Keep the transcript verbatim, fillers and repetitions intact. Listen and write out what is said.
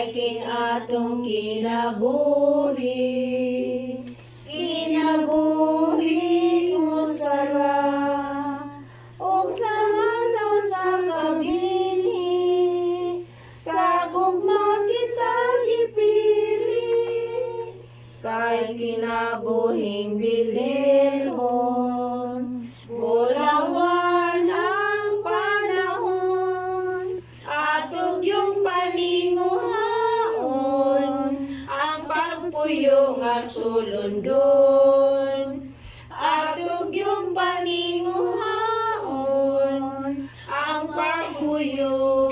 kay king atong kinabuhi. Kinabuhi mo sara, og sama sa usa ka binhi, sa gugma kita gipili, kay kinabuhing bililhon. Bulawan ang panahon, atog yung paninguhaon, ang pagpuyo nga sulundon. Atog yung paninguhaon, ang pagpuyo